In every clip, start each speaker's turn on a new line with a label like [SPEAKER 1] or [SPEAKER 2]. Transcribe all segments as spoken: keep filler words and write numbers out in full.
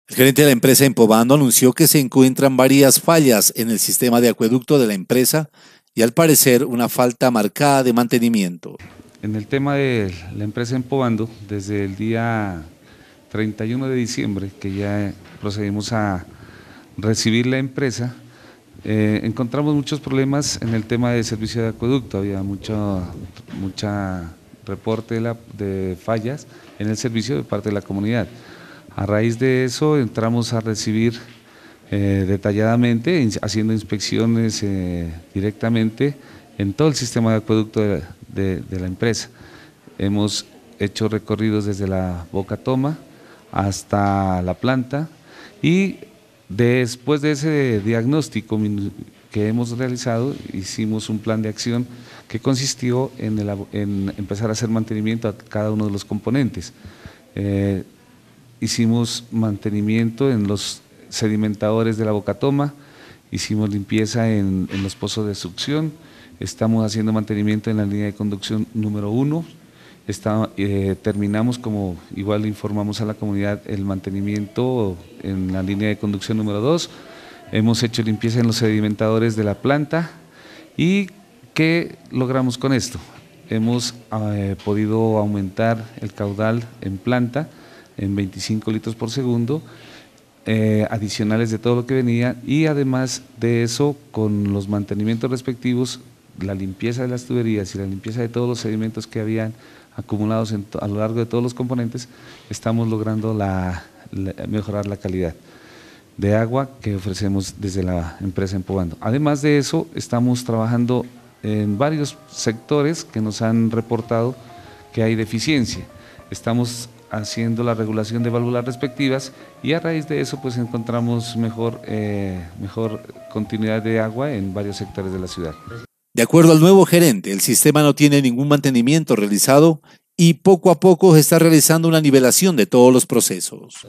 [SPEAKER 1] El gerente de la empresa Empobando anunció que se encuentran varias fallas en el sistema de acueducto de la empresa y al parecer una falta marcada de mantenimiento.
[SPEAKER 2] En el tema de la empresa Empobando, desde el día treinta y uno de diciembre, que ya procedimos a recibir la empresa, eh, encontramos muchos problemas en el tema de servicio de acueducto. Había mucho mucha reporte de, la, de fallas en el servicio de parte de la comunidad. A raíz de eso entramos a recibir eh, detalladamente, in, haciendo inspecciones eh, directamente en todo el sistema de acueducto de, de, de la empresa. Hemos hecho recorridos desde la boca toma hasta la planta y después de ese diagnóstico que hemos realizado, hicimos un plan de acción que consistió en, el, en empezar a hacer mantenimiento a cada uno de los componentes. Eh, hicimos mantenimiento en los sedimentadores de la boca toma, hicimos limpieza en, en los pozos de succión, estamos haciendo mantenimiento en la línea de conducción número uno, está, eh, terminamos, como igual informamos a la comunidad, el mantenimiento en la línea de conducción número dos, hemos hecho limpieza en los sedimentadores de la planta. ¿Y qué logramos con esto? Hemos eh, podido aumentar el caudal en planta en veinticinco litros por segundo, eh, adicionales de todo lo que venía, y además de eso, con los mantenimientos respectivos, la limpieza de las tuberías y la limpieza de todos los sedimentos que habían acumulados en, a lo largo de todos los componentes, estamos logrando la, la, mejorar la calidad de agua que ofrecemos desde la empresa Empobando. Además de eso, estamos trabajando en varios sectores que nos han reportado que hay deficiencia. Estamos haciendo la regulación de válvulas respectivas y a raíz de eso pues encontramos mejor, eh, mejor continuidad de agua en varios sectores de la ciudad.
[SPEAKER 1] De acuerdo al nuevo gerente, el sistema no tiene ningún mantenimiento realizado y poco a poco se está realizando una nivelación de todos los procesos.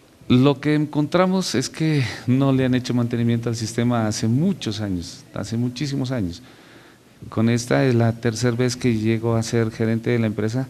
[SPEAKER 2] Lo que encontramos es que no le han hecho mantenimiento al sistema hace muchos años, hace muchísimos años. Con esta es la tercera vez que llego a ser gerente de la empresa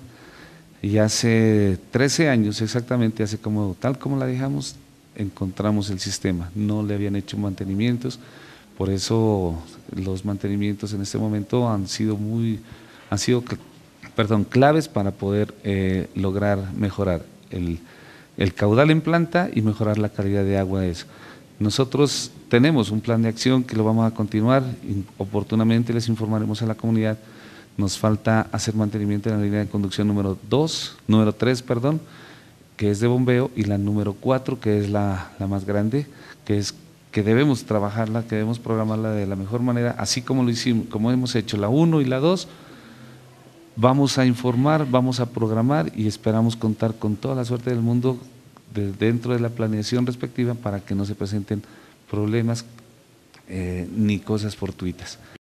[SPEAKER 2] y hace trece años exactamente, hace como tal como la dejamos, encontramos el sistema. No le habían hecho mantenimientos, por eso los mantenimientos en este momento han sido muy, han sido, perdón, claves para poder eh, lograr mejorar el el caudal en planta y mejorar la calidad de agua de eso. Nosotros tenemos un plan de acción que lo vamos a continuar, y oportunamente les informaremos a la comunidad. Nos falta hacer mantenimiento en la línea de conducción número dos, número tres, perdón, que es de bombeo, y la número cuatro, que es la, la más grande, que es que debemos trabajarla, que debemos programarla de la mejor manera, así como lo hicimos, como hemos hecho la uno y la dos. Vamos a informar, vamos a programar y esperamos contar con toda la suerte del mundo de dentro de la planeación respectiva para que no se presenten problemas eh, ni cosas fortuitas.